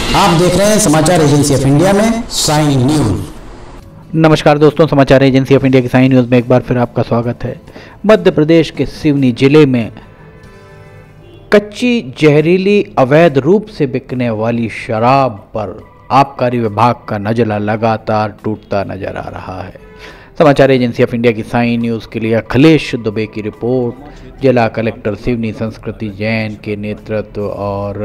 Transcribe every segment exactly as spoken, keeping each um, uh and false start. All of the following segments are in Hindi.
आप देख रहे हैं समाचार एजेंसी ऑफ इंडिया में साइन न्यूज। नमस्कार दोस्तों, समाचार एजेंसी ऑफ इंडिया की साइन न्यूज में एक बार फिर आपका स्वागत है। मध्य प्रदेश के सिवनी जिले में कच्ची जहरीली अवैध रूप से बिकने वाली शराब पर आबकारी विभाग का नजला लगातार टूटता नजर आ रहा है। समाचार एजेंसी ऑफ इंडिया की साइन न्यूज़ के लिए अखिलेश दुबे की रिपोर्ट। जिला कलेक्टर सिवनी संस्कृति जैन के नेतृत्व और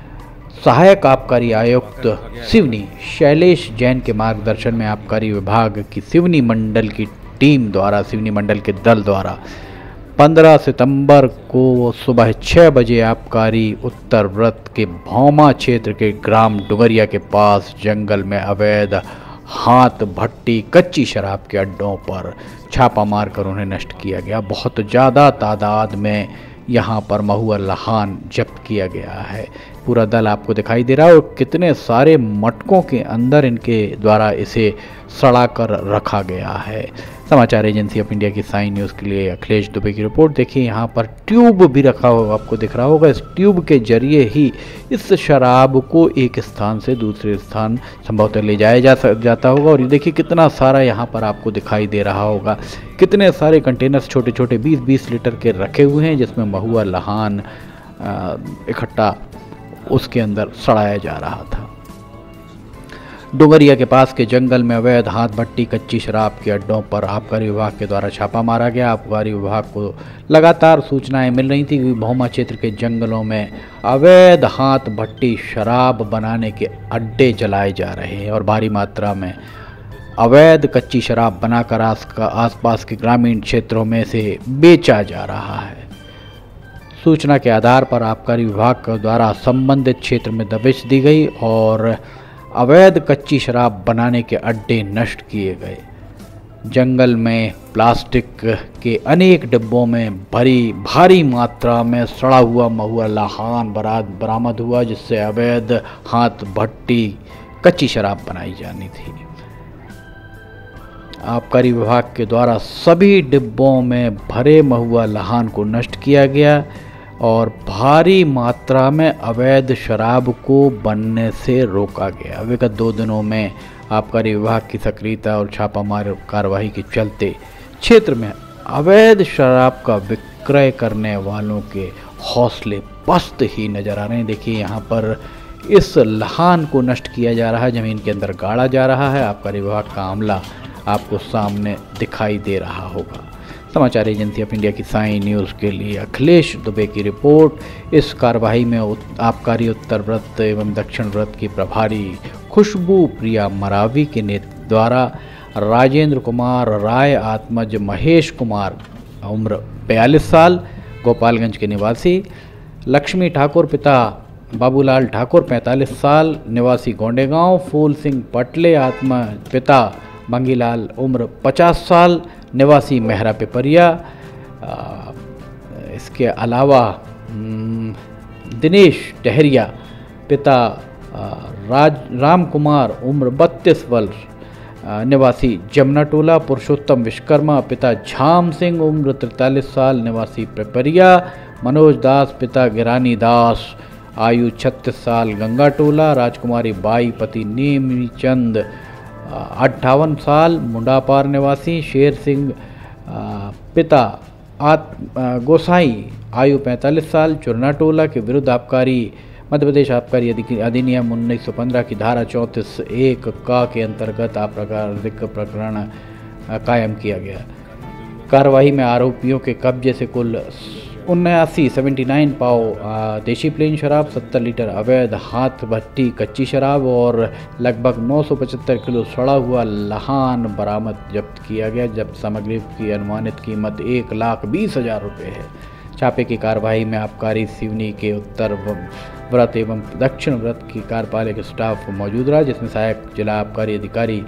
सहायक आबकारी आयुक्त सिवनी शैलेश जैन के मार्गदर्शन में आबकारी विभाग की सिवनी मंडल की टीम द्वारा सिवनी मंडल के दल द्वारा पंद्रह सितंबर को सुबह छः बजे आबकारी उत्तर व्रत के भौमा क्षेत्र के ग्राम डुंगरिया के पास जंगल में अवैध हाथ भट्टी कच्ची शराब के अड्डों पर छापा मारकर उन्हें नष्ट किया गया। बहुत ज़्यादा तादाद में यहाँ पर महुआ लहान जब्त किया गया है। पूरा दल आपको दिखाई दे रहा है और कितने सारे मटकों के अंदर इनके द्वारा इसे सड़ा कर रखा गया है। समाचार एजेंसी ऑफ इंडिया की साइन न्यूज़ के लिए अखिलेश दुबे की रिपोर्ट। देखिए, यहाँ पर ट्यूब भी रखा हुआ आपको दिख रहा होगा। इस ट्यूब के जरिए ही इस शराब को एक स्थान से दूसरे स्थान संभवतः ले जाया जा जाता होगा। और ये देखिए कितना सारा यहाँ पर आपको दिखाई दे रहा होगा। कितने सारे कंटेनर्स छोटे छोटे बीस बीस लीटर के रखे हुए हैं जिसमें महुआ लहान इकट्ठा उसके अंदर सड़ाया जा रहा था। डुंगरिया के पास के जंगल में अवैध हाथ भट्टी कच्ची शराब के अड्डों पर आबकारी विभाग के द्वारा छापा मारा गया। आबकारी विभाग को लगातार सूचनाएं मिल रही थी कि भौमा क्षेत्र के जंगलों में अवैध हाथ भट्टी शराब बनाने के अड्डे जलाए जा रहे हैं और भारी मात्रा में अवैध कच्ची शराब बनाकर आस का आसपास के ग्रामीण क्षेत्रों में से बेचा जा रहा है। सूचना के आधार पर आबकारी विभाग के द्वारा संबंधित क्षेत्र में दबिश दी गई और अवैध कच्ची शराब बनाने के अड्डे नष्ट किए गए। जंगल में प्लास्टिक के अनेक डिब्बों में भरी भारी मात्रा में सड़ा हुआ महुआ लहान बरामद हुआ जिससे अवैध हाथ भट्टी कच्ची शराब बनाई जानी थी। आबकारी विभाग के द्वारा सभी डिब्बों में भरे महुआ लहान को नष्ट किया गया और भारी मात्रा में अवैध शराब को बनने से रोका गया। विगत दो दिनों में आबकारी विभाग की सक्रियता और छापामार कार्रवाई के चलते क्षेत्र में अवैध शराब का विक्रय करने वालों के हौसले पस्त ही नज़र आ रहे हैं। देखिए, यहाँ पर इस लहान को नष्ट किया जा रहा है, ज़मीन के अंदर गाड़ा जा रहा है। आबकारी विभाग का अमला आपको सामने दिखाई दे रहा होगा। समाचार एजेंसी ऑफ इंडिया की साइन न्यूज़ के लिए अखिलेश दुबे की रिपोर्ट। इस कार्रवाई में आबकारी उत्तर व्रत एवं दक्षिण व्रत की प्रभारी खुशबू प्रिया मरावी के नेतृत्व द्वारा राजेंद्र कुमार राय आत्मज महेश कुमार उम्र बयालीस साल गोपालगंज के निवासी, लक्ष्मी ठाकुर पिता बाबूलाल ठाकुर पैंतालीस साल निवासी गोंडेगांव, फूल सिंह पटले आत्मा पिता मंगीलाल उम्र पचास साल निवासी मेहरा पिपरिया। इसके अलावा दिनेश टहरिया पिता राज राम कुमार उम्र बत्तीस वर्ष निवासी जमुना टोला, पुरुषोत्तम विश्वकर्मा पिता झाम सिंह उम्र तैंतालीस साल निवासी पिपरिया, मनोज दास पिता गिरानी दास आयु छत्तीस साल गंगा टोला, राजकुमारी बाई पति नेमीचंद अट्ठावन साल मुंडापार निवासी, शेर सिंह पिता आत गोसाई आयु पैंतालीस साल चुरना टोला के विरुद्ध आबकारी मध्य प्रदेश आबकारी अधिनियम उन्नीस सौ पंद्रह की धारा चौंतीस एक का के अंतर्गत आपराधिक प्रकरण कायम किया गया। कार्रवाई में आरोपियों के कब्जे से कुल उन्यासी सेवेंटी नाइन पाव देशी प्लेन शराब, सत्तर लीटर अवैध हाथ भट्टी कच्ची शराब और लगभग नौ सौ पचहत्तर किलो सड़ा हुआ लहान बरामद जब्त किया गया। जब्त सामग्री की अनुमानित कीमत एक लाख बीस हजार रुपये है। छापे की कार्रवाई में आबकारी सिवनी के उत्तर व्रत एवं दक्षिण व्रत की कार्यपालक स्टाफ मौजूद रहा, जिसमें सहायक जिला आबकारी अधिकारी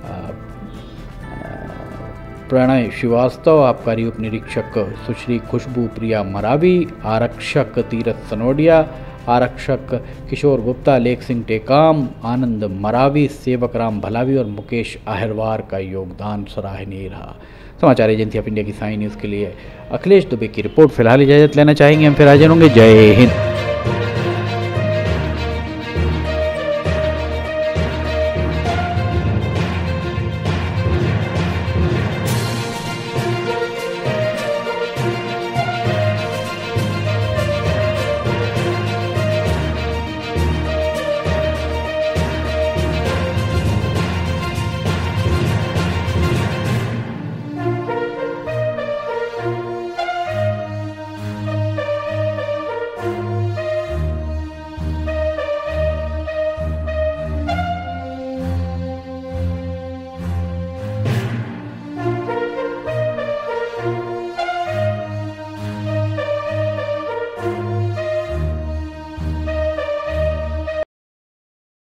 प्रणय श्रीवास्तव, आबकारी उप निरीक्षक सुश्री खुशबू प्रिया मरावी, आरक्षक तीरथ सनोडिया, आरक्षक किशोर गुप्ता, लेख सिंह टेकाम, आनंद मरावी, सेवक राम भलावी और मुकेश अहिरवार का योगदान सराहनीय रहा। समाचार एजेंसी ऑफ इंडिया की साइन न्यूज़ के लिए अखिलेश दुबे की रिपोर्ट। फिलहाल इजाज़त लेना चाहेंगे, हम फिर हाजिर होंगे। जय हिंद।